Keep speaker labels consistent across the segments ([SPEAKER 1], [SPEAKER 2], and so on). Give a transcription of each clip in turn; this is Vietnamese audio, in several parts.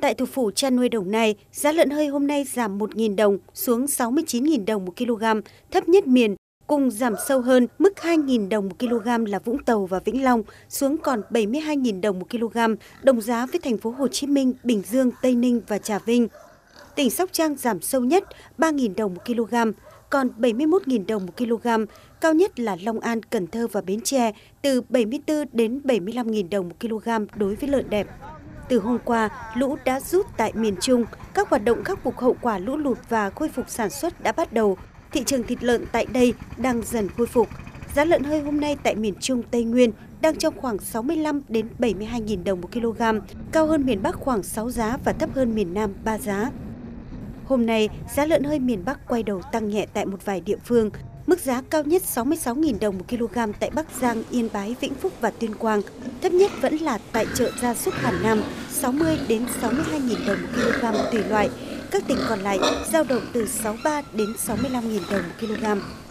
[SPEAKER 1] Tại thủ phủ chăn nuôi Đồng Nai, giá lợn hơi hôm nay giảm 1.000 đồng xuống 69.000 đồng một kg, thấp nhất miền. Cùng giảm sâu hơn, mức 2.000 đồng một kg là Vũng Tàu và Vĩnh Long, xuống còn 72.000 đồng một kg, đồng giá với thành phố Hồ Chí Minh, Bình Dương, Tây Ninh và Trà Vinh. Tỉnh Sóc Trăng giảm sâu nhất 3.000 đồng một kg, còn 71.000 đồng một kg, cao nhất là Long An, Cần Thơ và Bến Tre, từ 74 đến 75.000 đồng một kg đối với lợn đẹp. Từ hôm qua, lũ đã rút tại miền Trung, các hoạt động khắc phục hậu quả lũ lụt và khôi phục sản xuất đã bắt đầu. Thị trường thịt lợn tại đây đang dần khôi phục. Giá lợn hơi hôm nay tại miền Trung, Tây Nguyên đang trong khoảng 65 đến 72.000 đồng một kg, cao hơn miền Bắc khoảng 6 giá và thấp hơn miền Nam 3 giá. Hôm nay, giá lợn hơi miền Bắc quay đầu tăng nhẹ tại một vài địa phương. Mức giá cao nhất 66.000 đồng một kg tại Bắc Giang, Yên Bái, Vĩnh Phúc và Tuyên Quang. Thấp nhất vẫn là tại chợ gia súc Hà Nam, 60 đến 62.000 đồng một kg tùy loại. Các tỉnh còn lại dao động từ 63 đến 65.000 đồng một kg.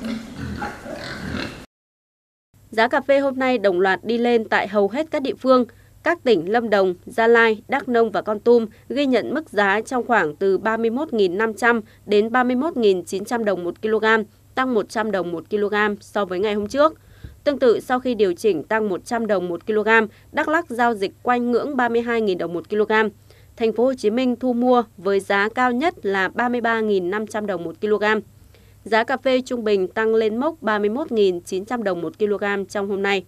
[SPEAKER 2] Giá cà phê hôm nay đồng loạt đi lên tại hầu hết các địa phương. Các tỉnh Lâm Đồng, Gia Lai, Đắk Nông và Kon Tum ghi nhận mức giá trong khoảng từ 31.500 đến 31.900 đồng một kg, tăng 100 đồng một kg so với ngày hôm trước. Tương tự, sau khi điều chỉnh tăng 100 đồng một kg, Đắk Lắk giao dịch quanh ngưỡng 32.000 đồng một kg. Thành phố Hồ Chí Minh thu mua với giá cao nhất là 33.500 đồng một kg. Giá cà phê trung bình tăng lên mốc 31.900 đồng một kg trong hôm nay.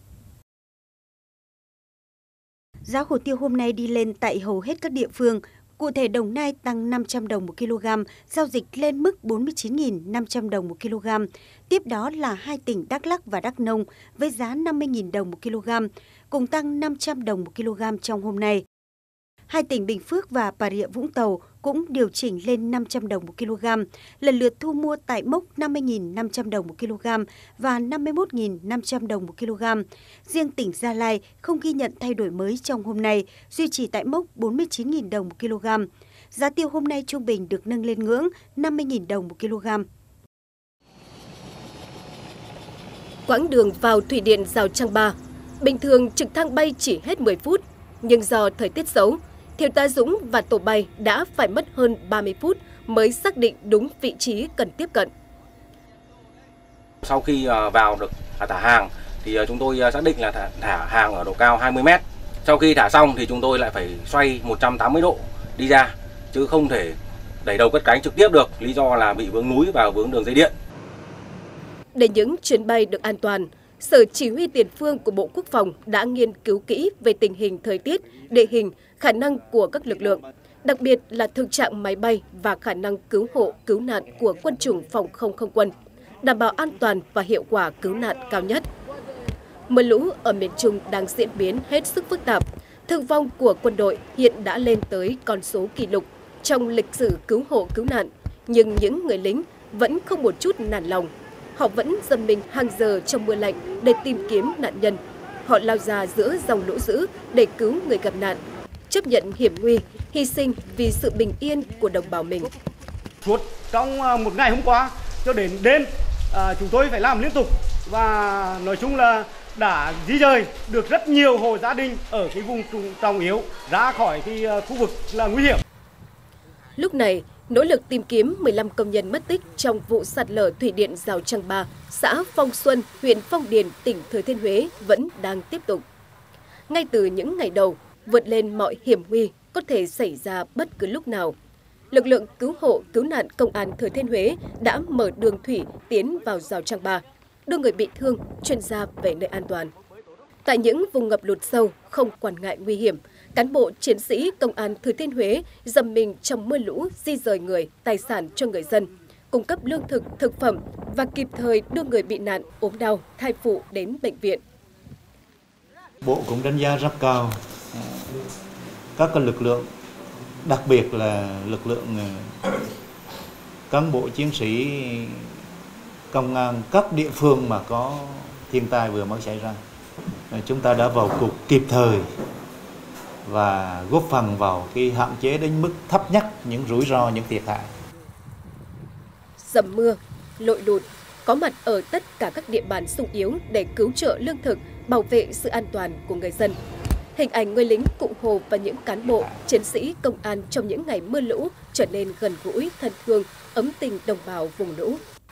[SPEAKER 1] Giá hồ tiêu hôm nay đi lên tại hầu hết các địa phương. Cụ thể, Đồng Nai tăng 500 đồng một kg, giao dịch lên mức 49.500 đồng một kg. Tiếp đó là hai tỉnh Đắk Lắk và Đắk Nông với giá 50.000 đồng một kg, cùng tăng 500 đồng một kg trong hôm nay. Hai tỉnh Bình Phước và Bà Rịa Vũng Tàu cũng điều chỉnh lên 500 đồng một kg, lần lượt thu mua tại mốc 50.500 đồng một kg và 51.500 đồng một kg. Riêng tỉnh Gia Lai không ghi nhận thay đổi mới trong hôm nay, duy trì tại mốc 49.000 đồng một kg. Giá tiêu hôm nay trung bình được nâng lên ngưỡng 50.000 đồng một kg.
[SPEAKER 3] Quãng đường vào thủy điện Rào Trăng Ba, bình thường trực thăng bay chỉ hết 10 phút, nhưng do thời tiết xấu, Thiếu tá Dũng và tổ bay đã phải mất hơn 30 phút mới xác định đúng vị trí cần tiếp cận.
[SPEAKER 4] Sau khi vào được thả hàng thì chúng tôi xác định là thả hàng ở độ cao 20 m. Sau khi thả xong thì chúng tôi lại phải xoay 180 độ đi ra, chứ không thể đẩy đầu cất cánh trực tiếp được, lý do là bị vướng núi và vướng đường dây điện.
[SPEAKER 3] Để những chuyến bay được an toàn, Sở Chỉ huy Tiền phương của Bộ Quốc phòng đã nghiên cứu kỹ về tình hình thời tiết, địa hình, khả năng của các lực lượng, đặc biệt là thực trạng máy bay và khả năng cứu hộ, cứu nạn của quân chủng phòng không không quân, đảm bảo an toàn và hiệu quả cứu nạn cao nhất. Mưa lũ ở miền Trung đang diễn biến hết sức phức tạp. Thương vong của quân đội hiện đã lên tới con số kỷ lục trong lịch sử cứu hộ cứu nạn, nhưng những người lính vẫn không một chút nản lòng. Họ vẫn dầm mình hàng giờ trong mưa lạnh để tìm kiếm nạn nhân. Họ lao ra giữa dòng lũ dữ để cứu người gặp nạn, chấp nhận hiểm nguy, hy sinh vì sự bình yên của đồng bào mình.
[SPEAKER 5] Suốt trong một ngày hôm qua cho đến đêm, chúng tôi phải làm liên tục và nói chung là đã di dời được rất nhiều hộ gia đình ở cái vùng trọng yếu ra khỏi cái khu vực là nguy hiểm.
[SPEAKER 3] Lúc này, nỗ lực tìm kiếm 15 công nhân mất tích trong vụ sạt lở thủy điện Rào Trăng Ba, xã Phong Xuân, huyện Phong Điền, tỉnh Thừa Thiên Huế vẫn đang tiếp tục. Ngay từ những ngày đầu, vượt lên mọi hiểm nguy có thể xảy ra bất cứ lúc nào, lực lượng cứu hộ cứu nạn Công an Thừa Thiên Huế đã mở đường thủy tiến vào Rào Trăng Ba, đưa người bị thương chuyển ra về nơi an toàn. Tại những vùng ngập lụt sâu, không quản ngại nguy hiểm, cán bộ chiến sĩ Công an Thừa Thiên Huế dầm mình trong mưa lũ di dời người, tài sản cho người dân, cung cấp lương thực, thực phẩm và kịp thời đưa người bị nạn, ốm đau, thai phụ đến bệnh viện.
[SPEAKER 6] Bộ cũng đánh giá rất cao các lực lượng, đặc biệt là lực lượng cán bộ chiến sĩ công an các địa phương mà có thiên tai vừa mới xảy ra. Chúng ta đã vào cuộc kịp thời và góp phần vào cái hạn chế đến mức thấp nhất những rủi ro, những thiệt hại.
[SPEAKER 3] Dầm mưa, lội lụt, có mặt ở tất cả các địa bàn xung yếu để cứu trợ lương thực, bảo vệ sự an toàn của người dân. Hình ảnh người lính Cụ Hồ và những cán bộ, chiến sĩ công an trong những ngày mưa lũ trở nên gần gũi, thân thương, ấm tình đồng bào vùng lũ.